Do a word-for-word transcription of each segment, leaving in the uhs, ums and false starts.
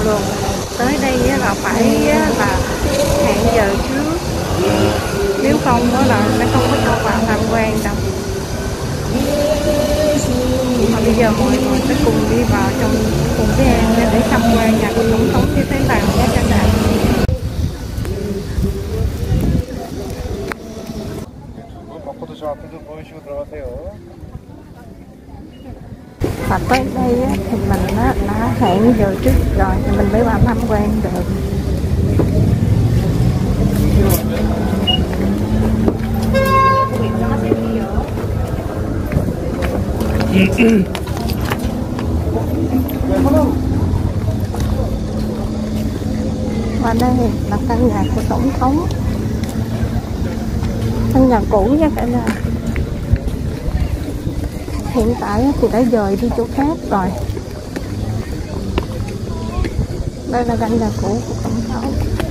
luôn. Tới đây là phải là hẹn giờ trước, nếu không đó là nó không có cho vào tham quan đâu. Và bây giờ mọi người sẽ cùng đi vào trong cùng với em để tham quan nhà của tổng thống như thế nào nhé các bạn. Và tới đây á, thì mình á, đã hẹn giờ trước rồi thì mình mới vào tham quan được. Và đây là căn nhà của tổng thống, căn nhà cũ nha cả nhà. Hiện tại thì đã dời đi chỗ khác rồi. Đây là căn nhà cũ của tổng thống.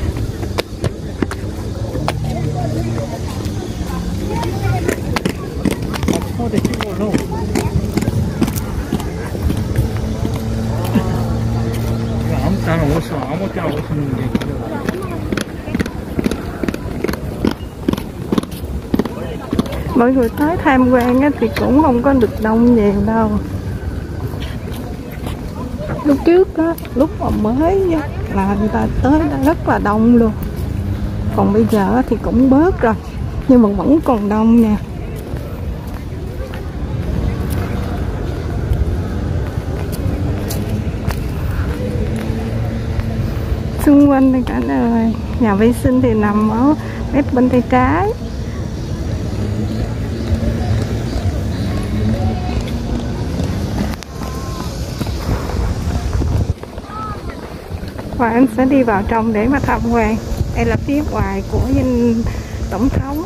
Mọi người tới tham quan á, thì cũng không có được đông nhiều đâu. Lúc trước á, lúc mà mới á, là người ta tới đã rất là đông luôn. Còn bây giờ thì cũng bớt rồi, nhưng mà vẫn còn đông nè. Xung quanh đây cả nơi, nhà vệ sinh thì nằm ở mép bên tay trái. Và em sẽ đi vào trong để mà tham quan. Đây là phía ngoài của dinh tổng thống.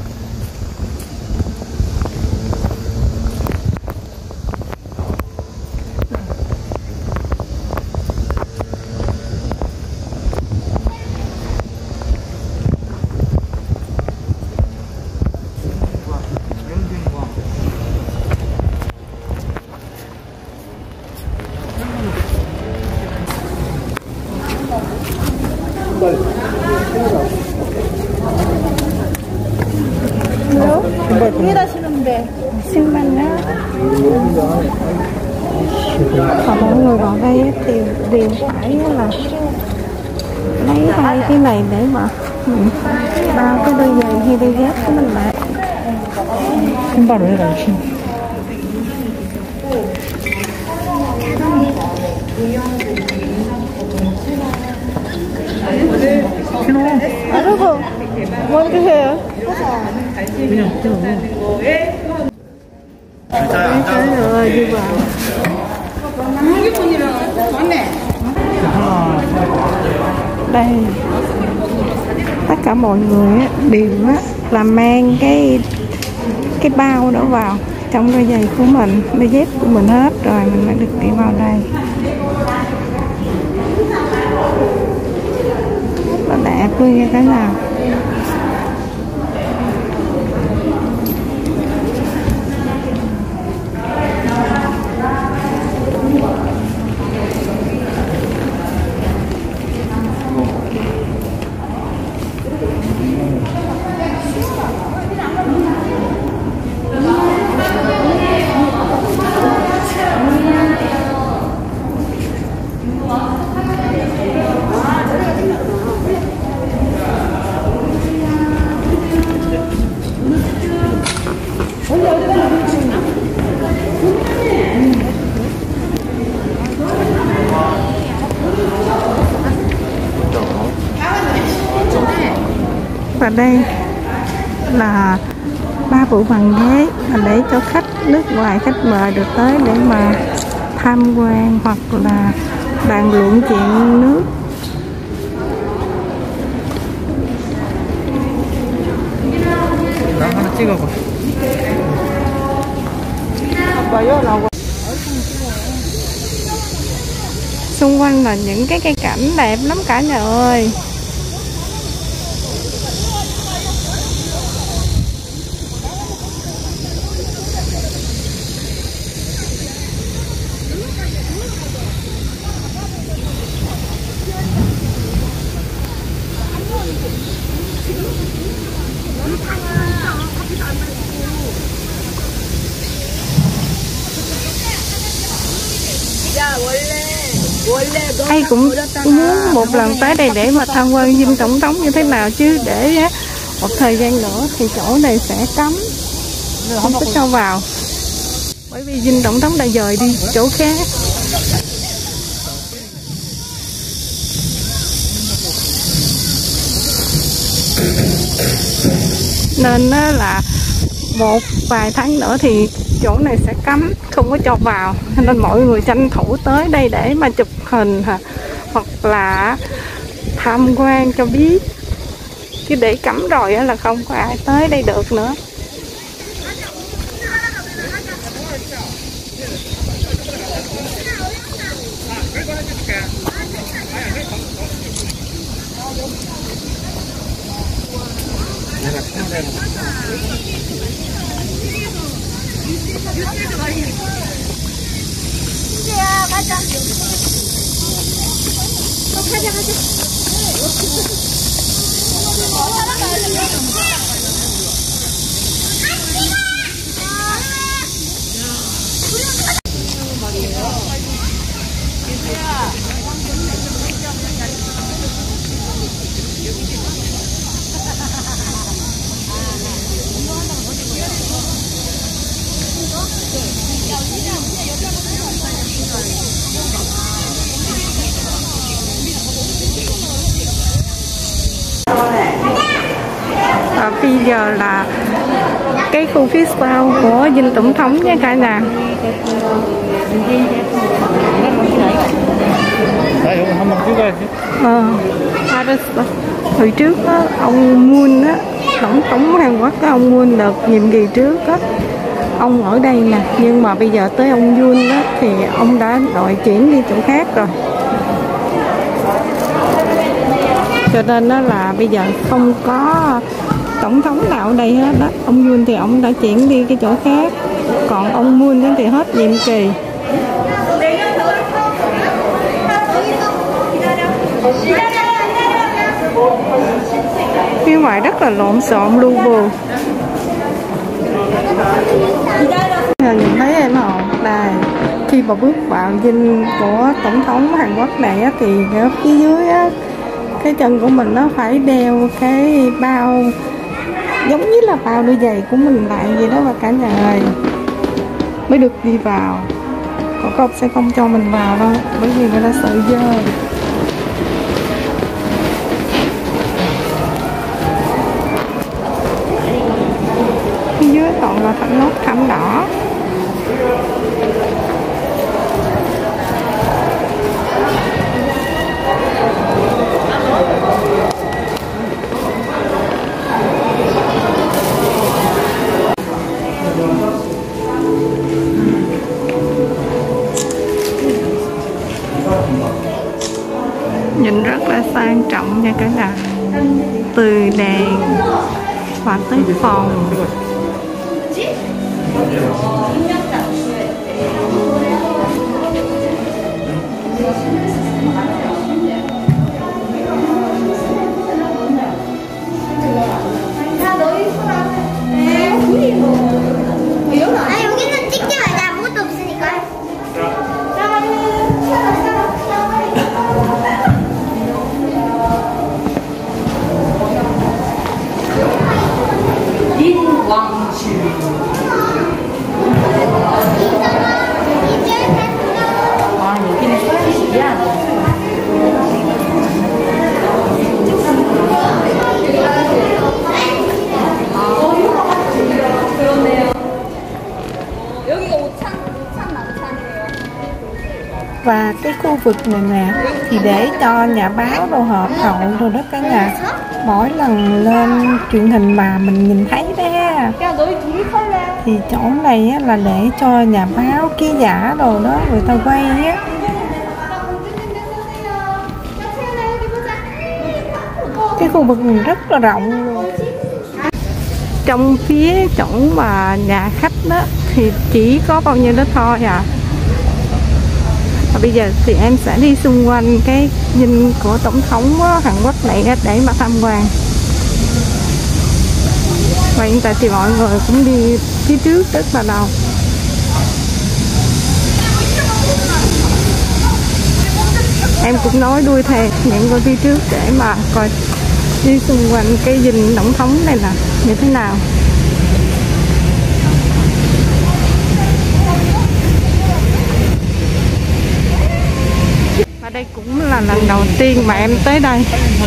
신발요? Và mọi người vào đây thì đều phải là lấy hai cái này để mà bao cái đôi giày hay đôi dép của mình lại. 신발을 해가지고 신어. 알아서 뭔데 해요? 그냥 신어. Trời ơi, đi vào. Đây, tất cả mọi người đều là mang cái cái bao đó vào trong đôi giày của mình, đôi dép của mình hết rồi mình mới được đi vào đây. Rất là đẹp luôn nha cả nhà. Và đây là ba bộ bàn ghế là để cho khách nước ngoài, khách mời được tới để mà tham quan hoặc là bàn luận chuyện nước. 나 하나 찍어봐. Xung quanh là những cái cây cảnh đẹp lắm cả nhà ơi. ai cũng muốn một lần tới đây để mà tham quan dinh tổng thống như thế nào, chứ để một thời gian nữa thì chỗ này sẽ cấm, không có cho vào, bởi vì dinh tổng thống đã dời đi chỗ khác. Nên là một vài tháng nữa thì chỗ này sẽ cấm, không có cho vào, nên mọi người tranh thủ tới đây để mà chụp hình hoặc là tham quan cho biết, chứ để cấm rồi là không có ai tới đây được nữa. Và bây giờ là cái khu phía sau của dinh tổng thống nha cả nhà. Ờ, hồi trước đó, ông Moon á, tổng thống Hàn Quốc đó, ông Moon đợt nhiệm kỳ trước á, ông ở đây nè, nhưng mà bây giờ tới ông Yoon á thì ông đã đổi chuyển đi chỗ khác rồi. Cho nên đó là bây giờ không có tổng thống nào ở đây hết đó. Ông Yoon thì ông đã chuyển đi cái chỗ khác, còn ông Moon thì hết nhiệm kỳ. Phía ngoài rất là lộn xộn lu bù. Nhìn thấy em không? Đây, khi mà bước vào dinh của tổng thống Hàn Quốc này á, thì ở phía dưới á, cái chân của mình nó phải đeo cái bao giống như là bao đôi giày của mình lại vậy đó mà cả nhà ơi, mới được đi vào. Còn không sẽ không cho mình vào đâu, bởi vì người ta sợ dơ. Phía dưới toàn là thảm nốt thảm đỏ. Nhìn rất là sang trọng nha cả nhà, từ đèn và tới phòng. Và cái khu vực này nè thì để cho nhà báo đồ họp hậu rồi đó cả nhà. Mỗi lần lên truyền hình mà mình nhìn thấy đó, thì chỗ này á, là để cho nhà báo ký giả đồ đó người ta quay á. Cái khu vực này rất là rộng luôn. Trong phía chỗ mà nhà khách đó thì chỉ có bao nhiêu đó thôi à. Và bây giờ thì em sẽ đi xung quanh cái dinh của tổng thống Hàn Quốc này để mà tham quan. Và hiện tại thì mọi người cũng đi phía trước rất là đông. em cũng nói đuôi theo những cô đi trước để mà coi đi xung quanh cái dinh tổng thống này là như thế nào. Và đây cũng là lần đầu tiên mà em tới đây.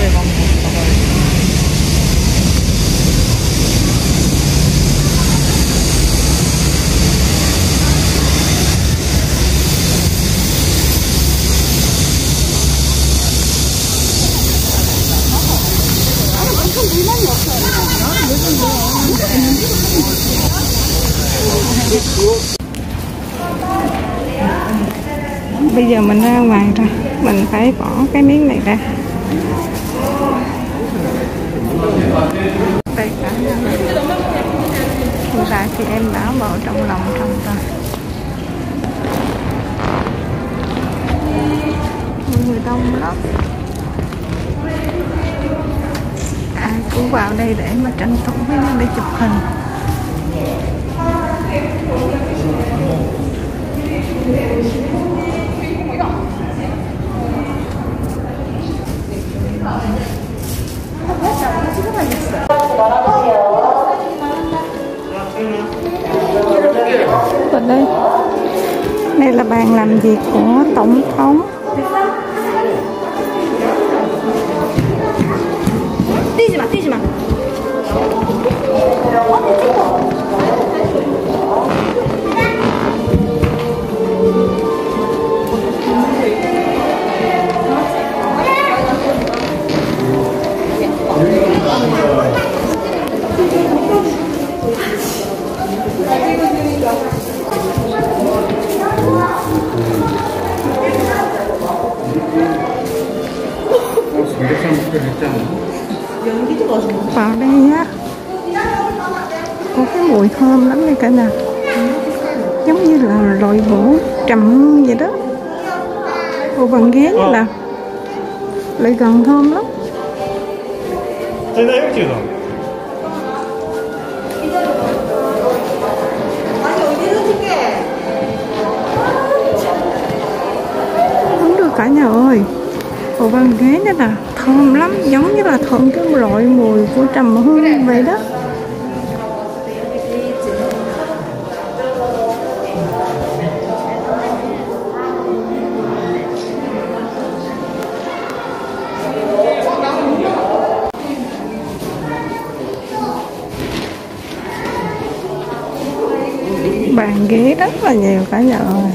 Bây giờ mình ra ngoài rồi, mình phải bỏ cái miếng này ra. Đây cả nhà. Hiện tại thì em đã vào trong lòng trong rồi. Người đông lắm. Ai cũng vào đây để mà tranh thủ với nhau để chụp hình. Và đây, đây là bàn làm việc của tổng thống. 뛰지 마, 뛰지 마. Vào đây á có cái mùi thơm lắm này cả nhà, giống như là loại gỗ trầm vậy đó. Ô bằng ghế như là lại gần thơm lắm. Không được cả nhà ơi, ô bằng ghế này là thơm lắm, giống như là thơm cái loại mùi của trầm hương vậy đó. Bàn ghế rất là nhiều cả nhà ơi.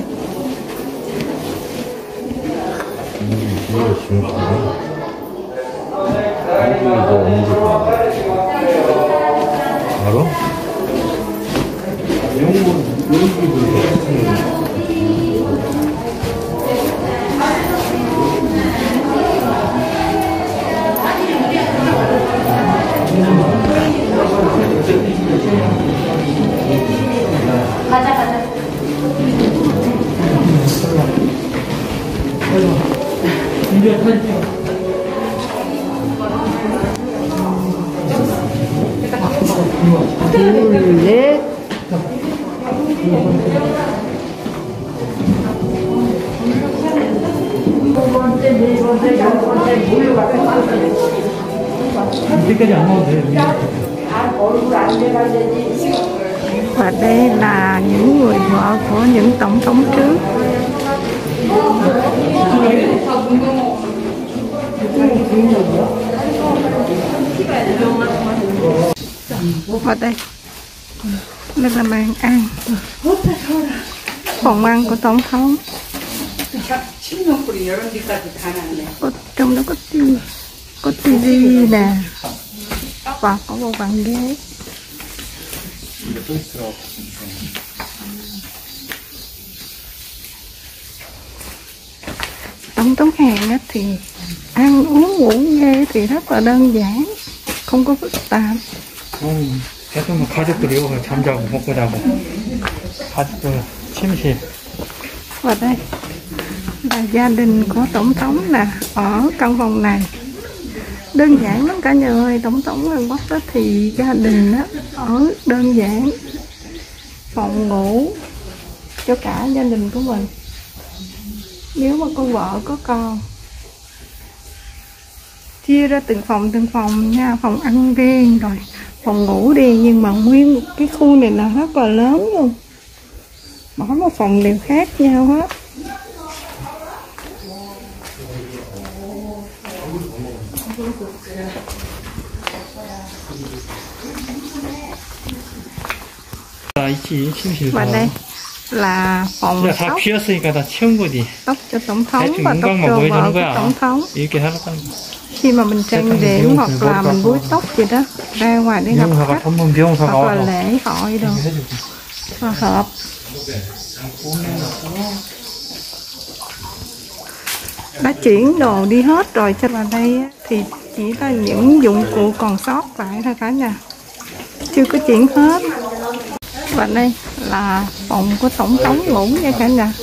알아? 이런 거, 이런 거 가자, 가자. 이제 사진 찍어. 둘, 넷. 이때까지 안 먹어도 돼. Và đây là những người vợ của những tổng thống trước. Và đây, đây là bàn ăn, phòng ăn của tổng thống. Có, trong đó có tivi, có tivi nè, và có một bàn ghế. Tổng thống Hàn á thì ăn uống ngủ nghê thì rất là đơn giản, không có phức tạp. 대통령 가족들이 여기 잠자고 먹고 자고 가족들 침실. Và đây là gia đình của tổng thống nè, ở căn phòng này. Đơn giản lắm cả nhà ơi, tổng thống Hàn Quốc đó thì gia đình đó ở đơn giản, phòng ngủ cho cả gia đình của mình. Nếu mà có vợ có con chia ra từng phòng từng phòng nha, phòng ăn riêng rồi phòng ngủ riêng, nhưng mà nguyên một cái khu này là rất là lớn luôn, mỗi một phòng đều khác nhau hết. 아, 있지, 침실. Và đây là phòng 야, 다 tóc, 비었으니까 다 채운 거지. tóc cho tổng thống 대충 và tóc 윤곽만 cho vợ 보여주는 của 거야. tổng thống. 이렇게 하라고. Khi mà mình trang điểm hoặc là mình búi tóc gì đó ra ngoài để gặp 미용사가 khách 전문 미용사가 hoặc là 와서 lễ hội đồ 이렇게 해주고. hòa hợp. Đã chuyển đồ đi hết rồi, cho vào đây á, thì chỉ là những dụng cụ còn sót lại thôi cả nhà, chưa có chuyển hết. Và đây là phòng của tổng thống ngủ nha cả nhà.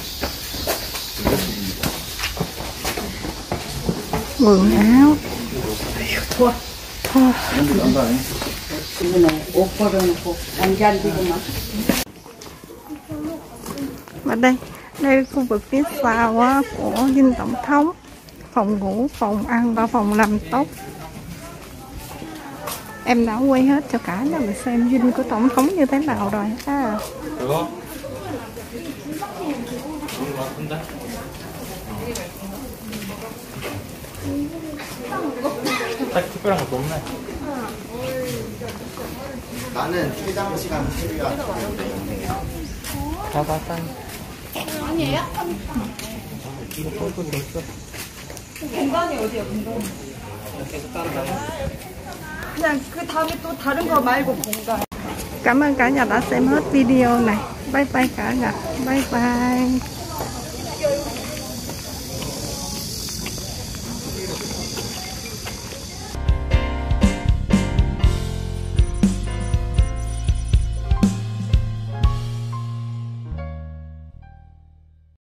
Quần áo thua thua. Và đây đây là khu vực phía sau á, của dinh tổng thống, phòng ngủ, phòng ăn và phòng làm tóc. Em đã quay hết cho cả nhà mình xem dinh của tổng thống như thế nào rồi ha. 딱 특별한 것도 없네. 나는 퇴장 시간 소리가 다 봤다. 아니에요? 공간이 어디야, 공간? 그냥 그 다음에 또 다른 거 말고 공간. Cảm ơn cả nhà đã xem hết video này. Bye bye cả nhà. Bye bye.